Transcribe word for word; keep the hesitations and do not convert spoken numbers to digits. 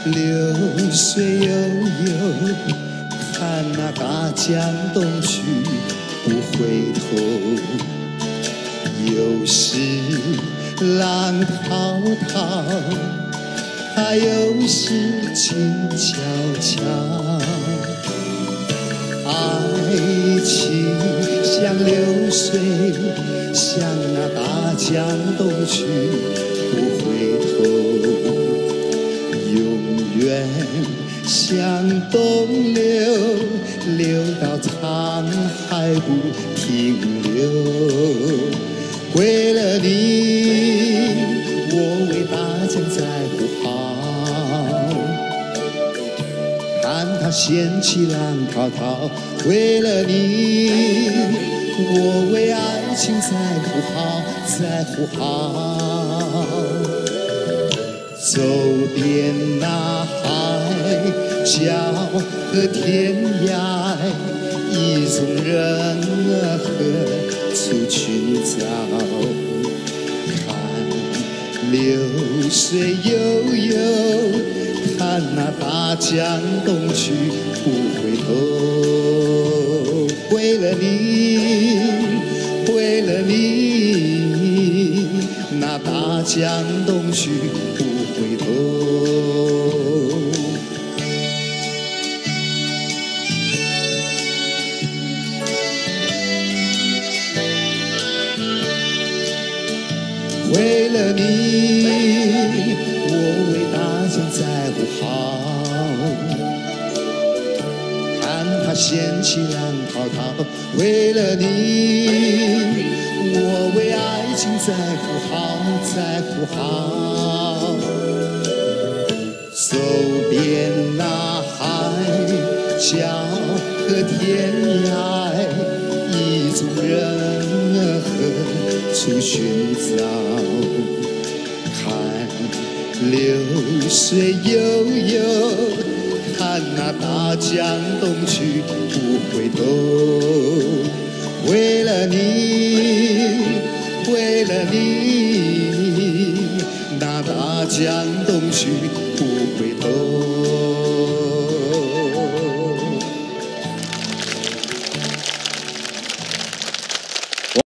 流水悠悠，看那大江东去不回头。有时浪滔滔，它有时静悄悄。爱情像流水，像那大江东去不回头。永远向东流，流到沧海不停留。为了你，我为大江在呼号，看它掀起浪滔滔。为了你，我为爱情在呼号，在呼号。走遍那海角和天涯，意中人儿何处寻找？看流水悠悠，看那大江东去不回头。为了你，为了你，那大江东去不回头。为了你，我为大江在呼号，看它掀起浪滔滔。为了你，我为爱情在呼号，在呼号。走遍那海角和天涯，意中人儿何处寻找？看流水悠悠，看那大江东去不回头。为了你，为了你，那大江